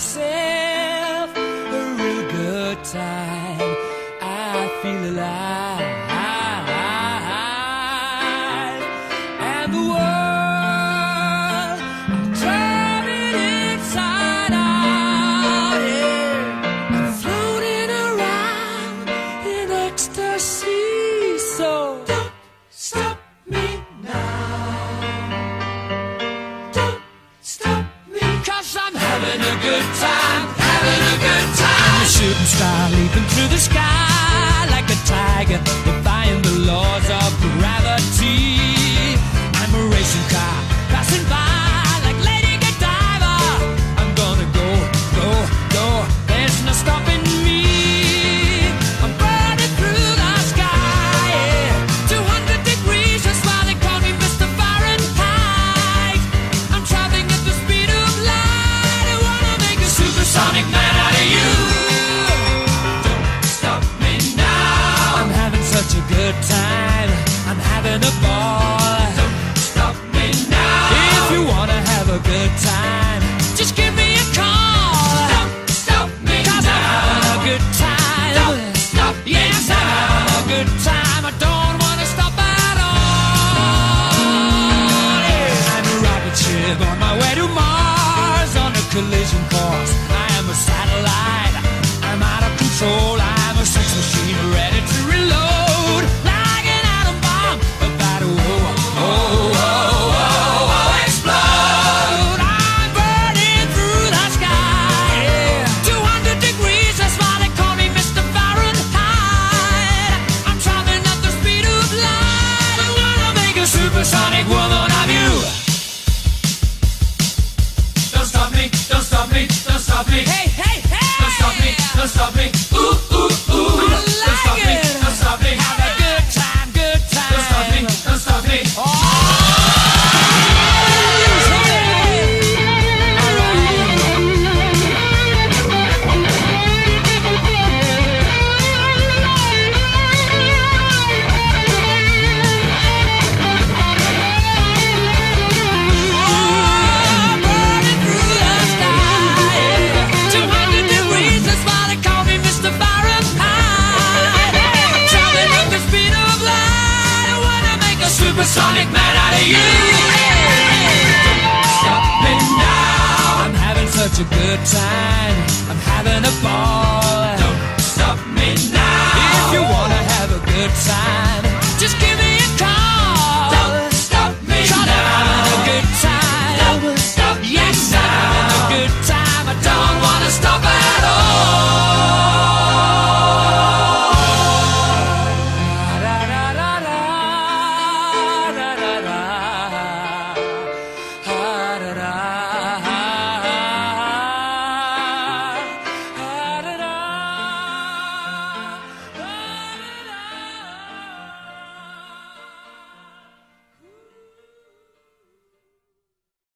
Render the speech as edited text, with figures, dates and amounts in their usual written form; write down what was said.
myself a real good time. I feel alive, and the world, I'm turning inside out. Yeah. I'm floating around in ecstasy. So don't stop me now. Don't stop me, 'cause I'm having a good time, having a good time. I'm a shooting star leaping through the sky like a tiger, defying the laws of gravity. I'm a racing car passing by like Lady Godiva. I'm gonna go, go, go. There's no stopping me. I'm burning through the sky, yeah. 200 degrees, that's why they call me Mr. Fahrenheit. I'm traveling at the speed of light. I wanna make a supersonic man out of you. Don't stop me now. I'm having such a good time. I'm having a ball. Don't stop me now. If you wanna have a good time, just give me a call. Don't stop me 'cause now. I'm having a good time. Don't stop me yes, now. I'm having a good time. I don't wanna stop at all. Yeah. I'm a rocket ship on my way to Mars on a collision course. I am a satellite. I'm out of control. I'm a sex machine ready to reload. Like an atom bomb about to explode. I'm burning through the sky, yeah. 200 degrees, that's why they call me Mr. Fahrenheit. I'm traveling at the speed of light. I'm gonna make a supersonic woman of you. Don't stop me, don't stop me, don't stop me. Hey, hey, hey! Don't stop me, don't stop me. Ooh, ooh, ooh. Don't stop me, don't stop me. Have a good time, good time. Don't stop me, don't stop me. Oh! Supersonic man out of you. Don't stop me now. I'm having such a good time. I'm having a ball. Don't stop me now. If you wanna have a good time,